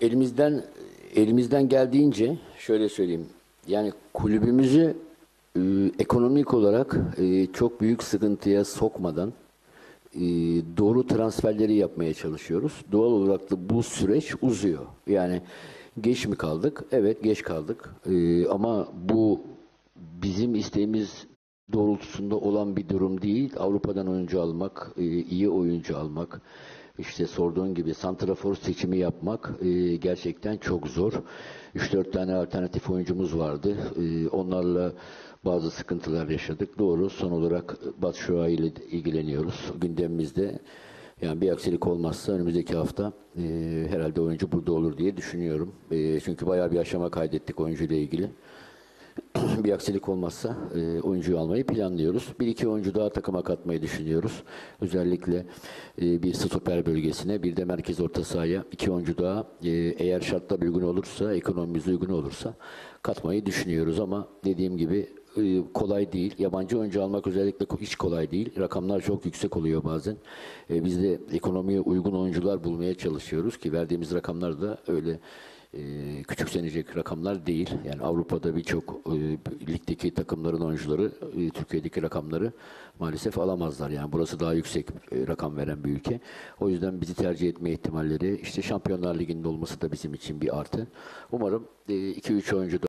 elimizden geldiğince şöyle söyleyeyim. Yani kulübümüzü ekonomik olarak çok büyük sıkıntıya sokmadan doğru transferleri yapmaya çalışıyoruz. Doğal olarak da bu süreç uzuyor. Yani geç mi kaldık? Evet, geç kaldık. Ama bu bizim isteğimiz doğrultusunda olan bir durum değil. Avrupa'dan oyuncu almak, iyi oyuncu almak, işte sorduğun gibi santrafor seçimi yapmak gerçekten çok zor. 3-4 tane alternatif oyuncumuz vardı. Onlarla bazı sıkıntılar yaşadık. Doğru. Son olarak Batshuayi ile ilgileniyoruz. Gündemimizde yani bir aksilik olmazsa önümüzdeki hafta herhalde oyuncu burada olur diye düşünüyorum. Çünkü bayağı bir aşama kaydettik oyuncuyla ilgili. Bir aksilik olmazsa oyuncuyu almayı planlıyoruz. Bir iki oyuncu daha takıma katmayı düşünüyoruz. Özellikle bir stoper bölgesine, bir de merkez orta sahaya iki oyuncu daha eğer şartlar uygun olursa, ekonomimiz uygun olursa katmayı düşünüyoruz. Ama dediğim gibi kolay değil. Yabancı oyuncu almak özellikle hiç kolay değil. Rakamlar çok yüksek oluyor bazen. Biz de ekonomiye uygun oyuncular bulmaya çalışıyoruz ki verdiğimiz rakamlar da öyle küçümsenecek rakamlar değil. Yani Avrupa'da birçok ligdeki takımların oyuncuları Türkiye'deki rakamları maalesef alamazlar. Yani burası daha yüksek rakam veren bir ülke. O yüzden bizi tercih etme ihtimalleri, işte Şampiyonlar Ligi'nde olması da bizim için bir artı. Umarım 2-3 oyuncu